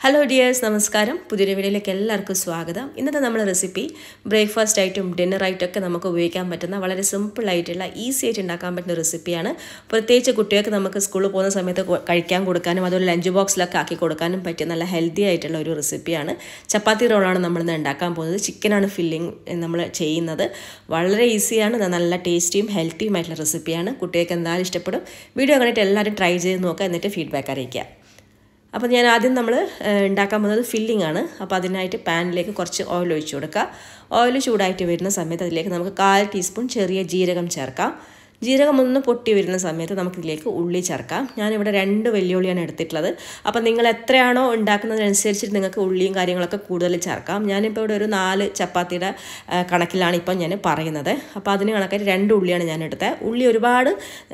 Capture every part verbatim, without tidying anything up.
Hello dears, നമസ്കാരം. പുതിയൊരു വീഡിയോയിലേക്ക് എല്ലാവർക്കും സ്വാഗതം. ഇന്നത്തെ നമ്മുടെ റെസിപ്പി ബ്രേക്ക്ഫാസ്റ്റ് ആയിട്ടും ഡിന്നർ ആയിട്ടൊക്കെ നമുക്ക് ഉപയോഗിക്കാൻ പറ്റുന്ന വളരെ സിമ്പിൾ ആയിട്ടുള്ള ഈസി ആയിട്ട് ഉണ്ടാക്കാൻ പറ്റുന്ന റെസിപ്പിയാണ്. പ്രത്യേകിച്ച് കുട്ടികൾക്ക് നമുക്ക് സ്കൂളിൽ പോകുന്ന സമയത്ത് കഴിക്കാൻ കൊടുക്കാനും അതുപോലെ ലഞ്ച് ബോക്സിലൊക്കെ ആക്കി കൊടുക്കാനും പറ്റിയ നല്ല ഹെൽത്തി ആയിട്ടുള്ള ഒരു റെസിപ്പിയാണ്. ചപ്പാത്തി റോളാണ് നമ്മളിന്ന് ഉണ്ടാക്കാൻ പോകുന്നത്. ചിക്കനാണ് ഫില്ലിംഗ് നമ്മൾ ചെയ്യുന്നത്. വളരെ ഈസിയാണ്, നല്ല ടേസ്റ്റിയും ഹെൽത്തിയും ആയിട്ടുള്ള റെസിപ്പിയാണ്. കുട്ടികൾക്ക് എന്തായാലും ഇഷ്ടപ്പെടും. വീഡിയോ കണ്ടിട്ട് എല്ലാവരും ട്രൈ ചെയ്ത് നോക്കുക, എന്നിട്ട് ഫീഡ്ബാക്ക് അറിയിക്കുക. അപ്പോൾ ഞാൻ ആദ്യം നമ്മൾ ഉണ്ടാക്കാൻ പോകുന്നത് ഫില്ലിംഗ് ആണ്. അപ്പോൾ അതിനായിട്ട് പാനിലേക്ക് കുറച്ച് ഓയിൽ ഒഴിച്ചു കൊടുക്കുക. ഓയിൽ ചൂടായിട്ട് വരുന്ന സമയത്ത് അതിലേക്ക് നമുക്ക് കാൽ ടീസ്പൂൺ ചെറിയ ജീരകം ചേർക്കാം. ജീരകം ഒന്ന് പൊട്ടി വരുന്ന സമയത്ത് നമുക്കിതിലേക്ക് ഉള്ളി ചേർക്കാം. ഞാനിവിടെ രണ്ട് വെല്ലുള്ളിയാണ് എടുത്തിട്ടുള്ളത്. അപ്പോൾ നിങ്ങൾ എത്രയാണോ ഉണ്ടാക്കുന്നതിനനുസരിച്ചിട്ട് നിങ്ങൾക്ക് ഉള്ളിയും കാര്യങ്ങളൊക്കെ കൂടുതൽ ചേർക്കാം. ഞാനിപ്പോൾ ഇവിടെ ഒരു നാല് ചപ്പാത്തിയുടെ കണക്കിലാണ് ഇപ്പം ഞാൻ പറയുന്നത്. അപ്പോൾ അതിന് കണക്കായിട്ട് രണ്ട് ഉള്ളിയാണ് ഞാൻ എടുത്തത്. ഉള്ളി ഒരുപാട്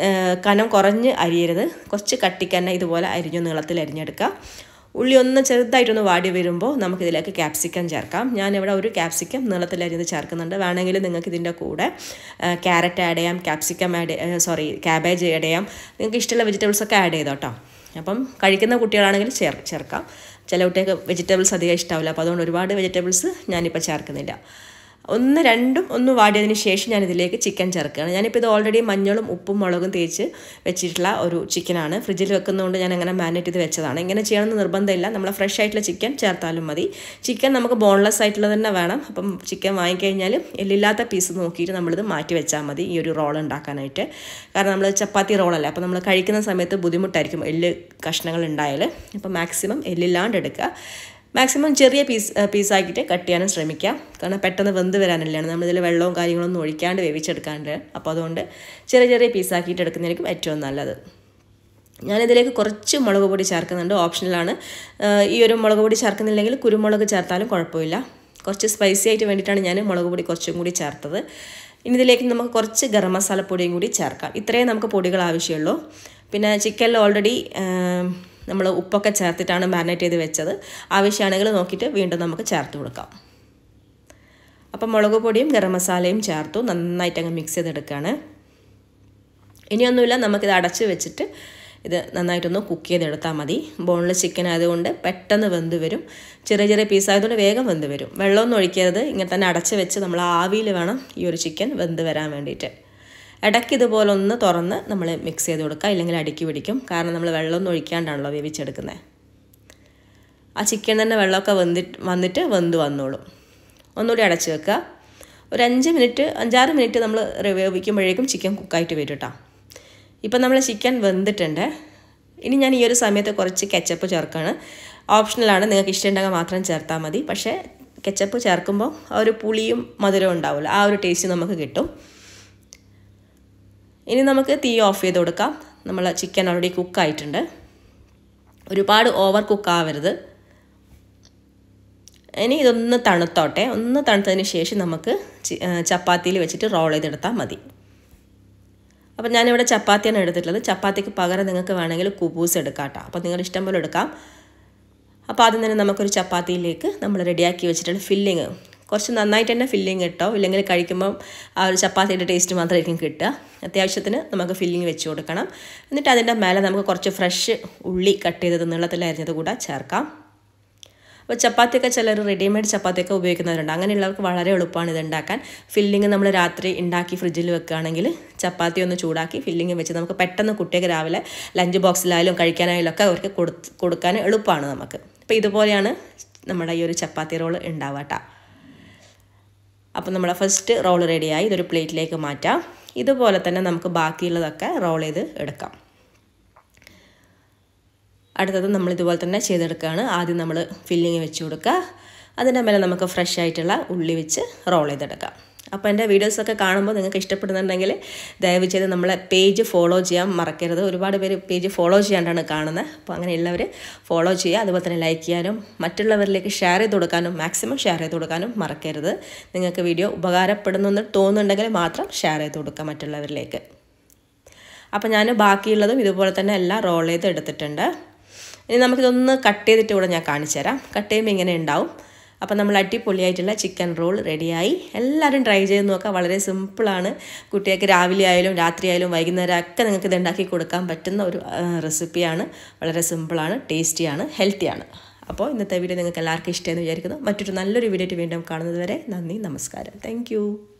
കനം കുറഞ്ഞ് അരിയരുത്, കുറച്ച് കട്ടിക്ക് തന്നെ ഇതുപോലെ അരിഞ്ഞു നീളത്തിൽ അരിഞ്ഞെടുക്കുക. ഉള്ളി ഒന്ന് ചെറുതായിട്ടൊന്ന് വാടി വരുമ്പോൾ നമുക്കിതിലേക്ക് ക്യാപ്സിക്കം ചേർക്കാം. ഞാനിവിടെ ഒരു ക്യാപ്സിക്കം നീളത്തിലരിഞ്ഞത് ചേർക്കുന്നുണ്ട്. വേണമെങ്കിൽ നിങ്ങൾക്ക് ഇതിൻ്റെ കൂടെ ക്യാരറ്റ് ആഡ് ചെയ്യാം, capsicum add sorry cabbage add ചെയ്യാം. നിങ്ങൾക്ക് ഇഷ്ടമുള്ള വെജിറ്റബിൾസൊക്കെ ആഡ് ചെയ്തോ കേട്ടോ. അപ്പം കഴിക്കുന്ന കുട്ടികളാണെങ്കിൽ ചേർ ചേർക്കാം ചില കുട്ടികൾക്ക് വെജിറ്റബിൾസ് അധികം ഇഷ്ടാവില്ല. അപ്പോൾ അതുകൊണ്ട് ഒരുപാട് വെജിറ്റബിൾസ് ഞാനിപ്പോൾ ചേർക്കുന്നില്ല. ഒന്ന് രണ്ടും ഒന്ന് വാടിയതിന് ശേഷം ഞാനിതിലേക്ക് ചിക്കൻ ചേർക്കുകയാണ്. ഞാനിപ്പോൾ ഇത് ഓൾറെഡി മഞ്ഞളും ഉപ്പും മുളകും തേച്ച് വെച്ചിട്ടുള്ള ഒരു ചിക്കനാണ്. ഫ്രിഡ്ജിൽ വെക്കുന്നതുകൊണ്ട് ഞാൻ അങ്ങനെ മാരിനേറ്റ് ചെയ്ത് വെച്ചതാണ്. ഇങ്ങനെ ചെയ്യണമെന്ന് നിർബന്ധമില്ല, നമ്മൾ ഫ്രഷ് ആയിട്ടുള്ള ചിക്കൻ ചേർത്താലും മതി. ചിക്കൻ നമുക്ക് ബോൺലെസ് ആയിട്ടുള്ളത് തന്നെ വേണം. അപ്പം ചിക്കൻ വാങ്ങിക്കഴിഞ്ഞാൽ എല്ലില്ലാത്ത പീസ് നോക്കിയിട്ട് നമ്മളിത് മാറ്റി വെച്ചാൽ മതി ഈ ഒരു റോൾ ഉണ്ടാക്കാനായിട്ട്. കാരണം നമ്മൾ ചപ്പാത്തി റോളല്ല, അപ്പോൾ നമ്മൾ കഴിക്കുന്ന സമയത്ത് ബുദ്ധിമുട്ടായിരിക്കും എല്ല് കഷ്ണങ്ങൾ ഉണ്ടായാൽ. അപ്പോൾ മാക്സിമം എല്ലില്ലാണ്ട് എടുക്കുക. മാക്സിമം ചെറിയ പീസ് പീസാക്കിയിട്ട് കട്ട് ചെയ്യാനും ശ്രമിക്കാം. കാരണം പെട്ടെന്ന് വെന്ത് വരാനല്ലാണ് നമ്മളിതിൽ വെള്ളവും കാര്യങ്ങളൊന്നും ഒഴിക്കാണ്ട് വേവിച്ചെടുക്കാണ്ട്. അപ്പോൾ അതുകൊണ്ട് ചെറിയ ചെറിയ പീസാക്കിയിട്ട് എടുക്കുന്നതായിരിക്കും ഏറ്റവും നല്ലത്. ഞാനിതിലേക്ക് കുറച്ച് മുളക് പൊടി ചേർക്കുന്നുണ്ട്, ഓപ്ഷണലാണ്. ഈ ഒരു മുളക് പൊടി ചേർക്കുന്നില്ലെങ്കിൽ കുരുമുളക് ചേർത്താലും കുഴപ്പമില്ല. കുറച്ച് സ്പൈസി ആയിട്ട് വേണ്ടിയിട്ടാണ് ഞാൻ മുളക് പൊടി കുറച്ചും കൂടി ചേർത്തത്. ഇനി ഇതിലേക്ക് നമുക്ക് കുറച്ച് ഗരം മസാലപ്പൊടിയും കൂടി ചേർക്കാം. ഇത്രയും നമുക്ക് പൊടികൾ ആവശ്യമുള്ളൂ. പിന്നെ ചിക്കനിൽ ഓൾറെഡി നമ്മൾ ഉപ്പൊക്കെ ചേർത്തിട്ടാണ് മാരിനേറ്റ് ചെയ്ത് വെച്ചത്. ആവശ്യമാണെങ്കിൽ നോക്കിയിട്ട് വീണ്ടും നമുക്ക് ചേർത്ത് കൊടുക്കാം. അപ്പം മുളക് പൊടിയും ഗരം മസാലയും ചേർത്തു നന്നായിട്ട് അങ്ങ് മിക്സ് ചെയ്തെടുക്കുകയാണ്. ഇനിയൊന്നുമില്ല, നമുക്കിത് അടച്ച് വെച്ചിട്ട് ഇത് നന്നായിട്ടൊന്ന് കുക്ക് ചെയ്തെടുത്താൽ മതി. ബോൺലെസ് ചിക്കൻ ആയതുകൊണ്ട് പെട്ടെന്ന് വെന്ത് വരും. ചെറിയ ചെറിയ പീസായതുകൊണ്ട് വേഗം വെന്ത് വരും. വെള്ളമൊന്നും ഒഴിക്കരുത്, ഇങ്ങനെ തന്നെ അടച്ച് വെച്ച് നമ്മൾ ആവിയിൽ വേണം ഈ ഒരു ചിക്കൻ വെന്ത് വരാൻ വേണ്ടിയിട്ട്. ഇടയ്ക്ക് ഇതുപോലെ ഒന്ന് തുറന്ന് നമ്മൾ മിക്സ് ചെയ്ത് കൊടുക്കുക, ഇല്ലെങ്കിൽ അടുക്കി പിടിക്കും. കാരണം നമ്മൾ വെള്ളമൊന്നും ഒഴിക്കാണ്ടാണല്ലോ വേവിച്ചെടുക്കുന്നത്. ആ ചിക്കൻ തന്നെ വെള്ളമൊക്കെ വന്നിട്ട് വന്നിട്ട് വെന്ത് വന്നോളും. ഒന്നുകൂടി അടച്ച് വെക്കുക. ഒരു അഞ്ച് മിനിറ്റ് അഞ്ചാറ് മിനിറ്റ് നമ്മൾ വേവിക്കുമ്പോഴേക്കും ചിക്കൻ കുക്കായിട്ട് വരും കേട്ടോ. ഇപ്പം നമ്മൾ ചിക്കൻ വെന്തിട്ടുണ്ട്. ഇനി ഞാൻ ഈ ഒരു സമയത്ത് കുറച്ച് കെച്ചപ്പ് ചേർക്കുകയാണ്. ഓപ്ഷണലാണ്, നിങ്ങൾക്ക് ഇഷ്ടമുണ്ടെങ്കിൽ മാത്രം ചേർത്താൽ മതി. പക്ഷേ കെച്ചപ്പ് ചേർക്കുമ്പോൾ ആ ഒരു പുളിയും മധുരവും ഉണ്ടാവില്ല, ആ ഒരു ടേസ്റ്റ് നമുക്ക് കിട്ടും. ഇനി നമുക്ക് തീ ഓഫ് ചെയ്ത് കൊടുക്കാം. നമ്മൾ ചിക്കൻ ഓൾറെഡി കുക്കായിട്ടുണ്ട്. ഒരുപാട് ഓവർ കുക്കാവരുത്. ഇനി ഇതൊന്ന് തണുത്തോട്ടെ. ഒന്ന് തണുത്തതിന് ശേഷം നമുക്ക് ചപ്പാത്തിയിൽ വെച്ചിട്ട് റോൾ ചെയ്തെടുത്താൽ മതി. അപ്പം ഞാനിവിടെ ചപ്പാത്തിയാണ് എടുത്തിട്ടുള്ളത്. ചപ്പാത്തിക്ക് പകരം നിങ്ങൾക്ക് വേണമെങ്കിൽ കുബൂസ് എടുക്കാം കേട്ടോ. അപ്പോൾ നിങ്ങൾ ഇഷ്ടം പോലെ എടുക്കാം. അപ്പോൾ ആദ്യം തന്നെ നമുക്കൊരു ചപ്പാത്തിയിലേക്ക് നമ്മൾ റെഡിയാക്കി വെച്ചിട്ടുള്ള ഫില്ലിങ് കുറച്ച് നന്നായിട്ട് തന്നെ ഫില്ലിങ് കിട്ടോ, ഇല്ലെങ്കിൽ കഴിക്കുമ്പം ആ ഒരു ചപ്പാത്തിയുടെ ടേസ്റ്റ് മാത്രമായിരിക്കും കിട്ടുക. അത്യാവശ്യത്തിന് നമുക്ക് ഫില്ലിങ് വെച്ച് കൊടുക്കണം. എന്നിട്ട് അതിൻ്റെ മേലെ നമുക്ക് കുറച്ച് ഫ്രഷ് ഉള്ളി കട്ട് ചെയ്തത് നീളത്തിൽ അരിഞ്ഞത് കൂടെ ചേർക്കാം. അപ്പോൾ ചപ്പാത്തിയൊക്കെ ചിലർ റെഡിമെയ്ഡ് ചപ്പാത്തിയൊക്കെ ഉപയോഗിക്കുന്നവരുണ്ട്. അങ്ങനെയുള്ളവർക്ക് വളരെ എളുപ്പമാണ് ഇത് ഉണ്ടാക്കാൻ. ഫില്ലിങ് നമ്മൾ രാത്രി ഉണ്ടാക്കി ഫ്രിഡ്ജിൽ വെക്കുകയാണെങ്കിൽ ചപ്പാത്തി ഒന്ന് ചൂടാക്കി ഫില്ലിങ് വെച്ച് നമുക്ക് പെട്ടെന്ന് കുട്ടിയൊക്കെ രാവിലെ ലഞ്ച് ബോക്സിലായാലും കഴിക്കാനായാലും ഒക്കെ അവർക്ക് കൊടുക്കാൻ എളുപ്പമാണ് നമുക്ക്. അപ്പോൾ ഇതുപോലെയാണ് നമ്മുടെ ഈ ഒരു ചപ്പാത്തി റോൾ ഉണ്ടാവുക കേട്ടോ. അപ്പോൾ നമ്മുടെ ഫസ്റ്റ് റോൾ റെഡിയായി. ഇതൊരു പ്ലേറ്റിലേക്ക് മാറ്റാം. ഇതുപോലെ തന്നെ നമുക്ക് ബാക്കിയുള്ളതൊക്കെ റോൾ ചെയ്ത് എടുക്കാം. അടുത്തത് നമ്മൾ ഇതുപോലെ തന്നെ ചെയ്തെടുക്കുകയാണ്. ആദ്യം നമ്മൾ ഫില്ലിങ് വെച്ച് കൊടുക്കുക. അതിൻ്റെ മേലെ നമുക്ക് ഫ്രഷ് ആയിട്ടുള്ള ഉള്ളി വെച്ച് റോൾ ചെയ്തെടുക്കാം. അപ്പോൾ എൻ്റെ വീഡിയോസൊക്കെ കാണുമ്പോൾ നിങ്ങൾക്ക് ഇഷ്ടപ്പെടുന്നുണ്ടെങ്കിൽ ദയവ് ചെയ്ത് നമ്മളെ പേജ് ഫോളോ ചെയ്യാൻ മറക്കരുത്. ഒരുപാട് പേര് പേജ് ഫോളോ ചെയ്യാണ്ടാണ് കാണുന്നത്. അപ്പോൾ അങ്ങനെയുള്ളവർ ഫോളോ ചെയ്യുക. അതുപോലെ തന്നെ ലൈക്ക് ചെയ്യാനും മറ്റുള്ളവരിലേക്ക് ഷെയർ ചെയ്ത് കൊടുക്കാനും മാക്സിമം ഷെയർ ചെയ്ത് കൊടുക്കാനും മറക്കരുത്. നിങ്ങൾക്ക് വീഡിയോ ഉപകാരപ്പെടുന്നെന്ന് തോന്നുന്നുണ്ടെങ്കിൽ മാത്രം ഷെയർ ചെയ്ത് കൊടുക്കുക മറ്റുള്ളവരിലേക്ക്. അപ്പോൾ ഞാൻ ബാക്കിയുള്ളതും ഇതുപോലെ തന്നെ എല്ലാം റോൾ ചെയ്ത് എടുത്തിട്ടുണ്ട്. ഇനി നമുക്കിതൊന്ന് കട്ട് ചെയ്തിട്ട് കൂടെ ഞാൻ കാണിച്ചു തരാം. കട്ട് ചെയ്യുമ്പോൾ ഇങ്ങനെ ഉണ്ടാവും. അപ്പോൾ നമ്മൾ അടിപൊളിയായിട്ടുള്ള ചിക്കൻ റോൾ റെഡിയായി. എല്ലാവരും ട്രൈ ചെയ്ത് നോക്കുക. വളരെ സിമ്പിളാണ്. കുട്ടികൾക്ക് രാവിലെ ആയാലും രാത്രി ആയാലും വൈകുന്നേരം ഒക്കെ നിങ്ങൾക്ക് ഇത് ഉണ്ടാക്കി കൊടുക്കാൻ പറ്റുന്ന ഒരു റെസിപ്പിയാണ്. വളരെ സിമ്പിളാണ്, ടേസ്റ്റിയാണ്, ഹെൽത്തിയാണ്. അപ്പോൾ ഇന്നത്തെ വീഡിയോ നിങ്ങൾക്ക് എല്ലാവർക്കും ഇഷ്ടമെന്ന് വിചാരിക്കുന്നു. മറ്റൊരു നല്ലൊരു വീഡിയോ വീണ്ടും കാണുന്നത് വരെ നന്ദി, നമസ്കാരം. താങ്ക്